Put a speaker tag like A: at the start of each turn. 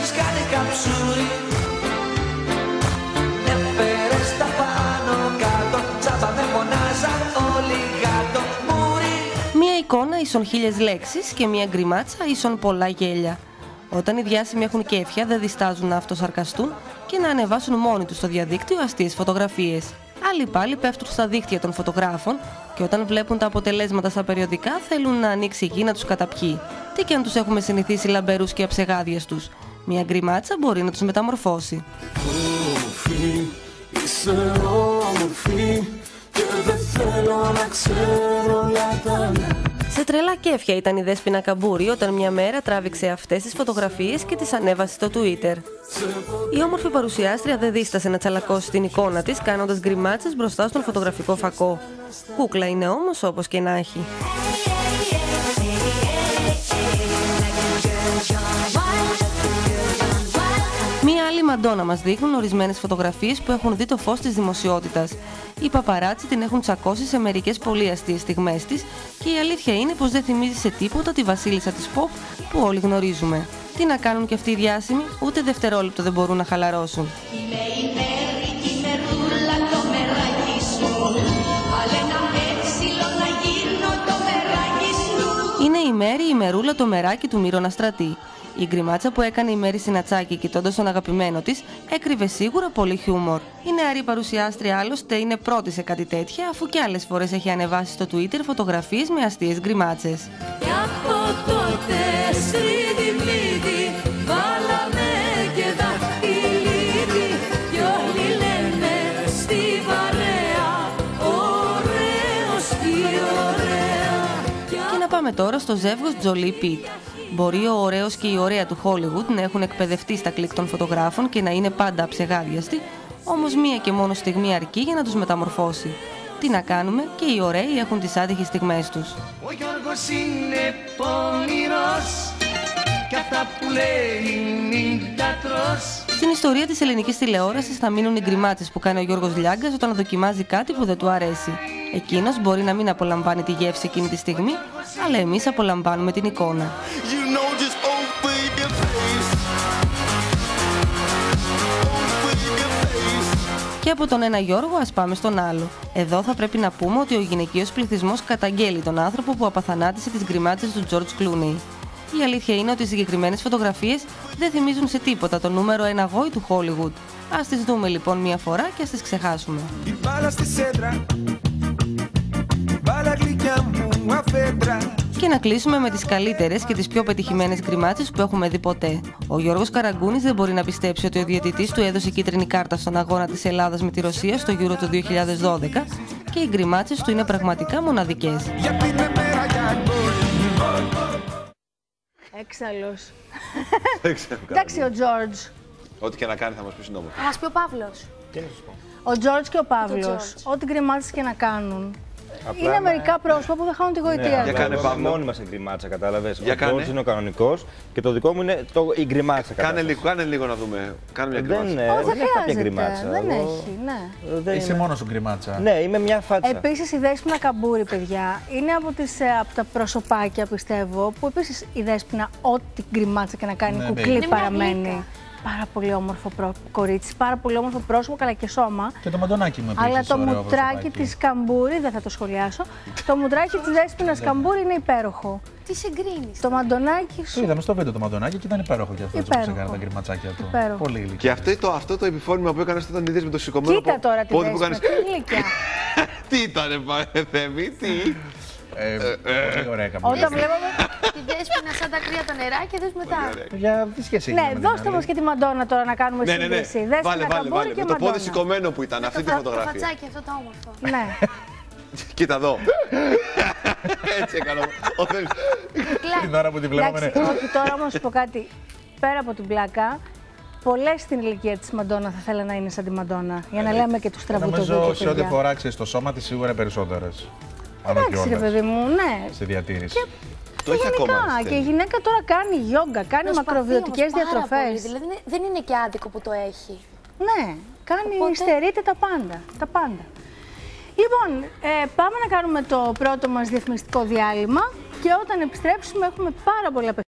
A: τους κάνει καψούρι. Έφερες τα πάνω κάτω, τσάμπα με φωνάζαν όλοι κάτω. Μουρι.
B: Μία εικόνα ίσον 1000 λέξεις και μία γκριμάτσα ίσον πολλά γέλια. Όταν οι διάσημοι έχουν κέφια, δεν διστάζουν να αυτοσαρκαστούν και να ανεβάσουν μόνοι τους στο διαδίκτυο αστείες φωτογραφίες. Άλλοι πάλι πέφτουν στα δίχτυα των φωτογράφων και όταν βλέπουν τα αποτελέσματα στα περιοδικά θέλουν να ανοίξει η γη να τους καταπιεί. Τι και αν τους έχουμε συνηθίσει λαμπερούς και αψεγάδιες τους, μια γκριμάτσα μπορεί να τους μεταμορφώσει.
C: Όμορφη, είσαι όμορφη και δεν θέλω να ξέρω όλα τα.
B: Σε τρελά κέφια ήταν η Δέσποινα Καμπούρη όταν μια μέρα τράβηξε αυτές τις φωτογραφίες και τις ανέβασε στο Twitter. Η όμορφη παρουσιάστρια δεν δίστασε να τσαλακώσει την εικόνα της κάνοντας γκριμάτσες μπροστά στον φωτογραφικό φακό. Κούκλα είναι όμως όπως και να έχει. Μία άλλη Μαντόνα μας δείχνουν ορισμένες φωτογραφίες που έχουν δει το φως της δημοσιότητας. Οι παπαράτσι την έχουν τσακώσει σε μερικές πολύ αστείες στιγμές της και η αλήθεια είναι πως δεν θυμίζει σε τίποτα τη βασίλισσα της pop που όλοι γνωρίζουμε. Τι να κάνουν και αυτοί οι διάσημοι, ούτε δευτερόλεπτο δεν μπορούν να χαλαρώσουν. Είναι η Μέρη, η Μερούλα, το μεράκι του Μύρονα Στρατή. Η γκριμάτσα που έκανε η Μέρη Συνατσάκη κοιτώντας τον αγαπημένο της έκρυβε σίγουρα πολύ χιούμορ. Η νεαρή παρουσιάστρια άλλωστε είναι πρώτη σε κάτι τέτοια, αφού και άλλες φορές έχει ανεβάσει στο Twitter φωτογραφίες με αστείες γκριμάτσες.
D: Και από τότε σρίδι-μλίδι βάλαμε και δαχτυλίδι κι όλοι λένε στη παρέα ωραίος και ωραία.
B: Και να πάμε τώρα στο ζεύγος Τζολί Πιτ. Μπορεί ο ωραίος και η ωραία του Hollywood να έχουν εκπαιδευτεί στα κλικ των φωτογράφων και να είναι πάντα αψεγάδιαστοι, όμως μία και μόνο στιγμή αρκεί για να τους μεταμορφώσει. Τι να κάνουμε, και οι ωραίοι έχουν τις άτυχες στιγμές τους.
A: Ο Γιώργος είναι πονηρός κι αυτά που λέει μην τα τρως.
B: Στην ιστορία της ελληνικής τηλεόρασης θα μείνουν οι γκριμάτσες που κάνει ο Γιώργος Λιάγκας όταν δοκιμάζει κάτι που δεν του αρέσει. Εκείνος μπορεί να μην απολαμβάνει τη γεύση εκείνη τη στιγμή, αλλά εμείς απολαμβάνουμε την εικόνα. Και από τον ένα Γιώργο ας πάμε στον άλλο. Εδώ θα πρέπει να πούμε ότι ο γυναικείος πληθυσμός καταγγέλει τον άνθρωπο που απαθανάτησε τις γκριμάτσες του George Clooney. Η αλήθεια είναι ότι οι συγκεκριμένες φωτογραφίες δεν θυμίζουν σε τίποτα το νούμερο 1 γόη του Hollywood. Ας τις δούμε λοιπόν μία φορά και ας τις ξεχάσουμε. Και να κλείσουμε με τις καλύτερες και τις πιο πετυχημένες γκριμάτσες που έχουμε δει ποτέ. Ο Γιώργος Καραγκούνης δεν μπορεί να πιστέψει ότι ο διαιτητής του έδωσε κίτρινη κάρτα στον αγώνα της Ελλάδας με τη Ρωσία στο Euro του 2012 και οι γκριμάτσες του είναι πραγματικά μοναδικές.
E: Έξαλλος. Εντάξει ο Τζόρτζ.
F: Ό,τι και να κάνει θα μας πει σύντομα.
E: Θα μας πει ο Παύλος.
F: Τι να σας πω.
E: Ο Τζόρτζ και ο Παύλος, ό,τι γκριμάτσες και να κάνουν. Είναι μερικά πρόσωπα που δεν χάνουν τη γοητεία.
F: Για κάνε Παύλο.
G: Μόνοι μας η γκριμάτσα, κατάλαβες.
F: Για
G: Ο Τζόρτζ είναι ο κανονικός και το δικό μου είναι η γκριμάτσα.
F: Κάνε λίγο να δούμε. Κάνε μια γκριμάτσα.
E: Δεν χρειάζεται. Δεν έχει, ναι.
H: Είσαι μόνος σου γκριμάτσα.
G: Ναι, είμαι μια φάτσα.
E: Επίσης η Δέσποινα Καμπούρη, παιδιά, είναι από τα προσωπάκια, πιστεύω, που επίσης η Δέσποινα ό,τι γκριμάτσα και να κάνει κουκλή παραμένει. Πάρα πολύ όμορφο κορίτσι, πάρα πολύ όμορφο πρόσωπο, καλά και σώμα.
H: Και το μαντονάκι μου επίσης.
E: Αλλά το μουτράκι της Καμπούρη, δεν θα το σχολιάσω. Το μουτράκι της Δέσποινας Καμπούρη είναι υπέροχο.
I: Τι συγκρίνεις.
E: Το μαντονάκι σου.
H: Το είδαμε στο βίντεο το μαντονάκι και ήταν υπέροχο και αυτό που έκανε τα γκριματσάκια του.
E: Υπέροχο.
H: Πολύ γλυκό.
F: Και αυτό το επιφόρμημα που έκανε όταν είδες με το σηκωμένο.
E: Κοίτα τώρα τη Δέσποινα, τι γλυκιά.
F: Τι ήτανε, Θέμη, τι.
H: Πολύ ωραία έκαμε.
E: Όταν βλέπαμε.
I: Τη Δέσποινα σαν τα κρύα τα νερά και δες μετά.
H: Για τι σχέση έχει.
E: Ναι, δώστε μας και τη Μαντόνα τώρα να κάνουμε σύγκριση.
F: Βάλε. Με το πόδι σηκωμένο που ήταν αυτή τη
I: Το
F: φωτογραφία.
I: φατσάκι αυτό το όμορφο.
E: Ναι.
F: Κοίτα εδώ. Έτσι έκανα.
H: Την ώρα που τη βλέπαμε.
E: Όχι, τώρα όμως σου πω κάτι. Πέρα από την πλάκα, πολλές στην ηλικία της Μαντόνα θα θέλουν να είναι σαν τη Μαντόνα. Για να λέμε και τους τραγουδιστές.
H: Νομίζω σε ό,τι αφορά το σώμα της σίγουρα περισσότερες.
E: Εντάξει, ρε παιδί μου, ναι.
H: Στη διατήρηση.
F: Το έχει ακόμα.
E: Και η γυναίκα τώρα κάνει γιόγκα, κάνει μακροβιωτικές διατροφές.
I: Δηλαδή δεν είναι και άδικο που το έχει.
E: Ναι, στερείται τα πάντα. Λοιπόν, πάμε να κάνουμε το πρώτο μας διαφημιστικό διάλειμμα και όταν επιστρέψουμε έχουμε πάρα πολλά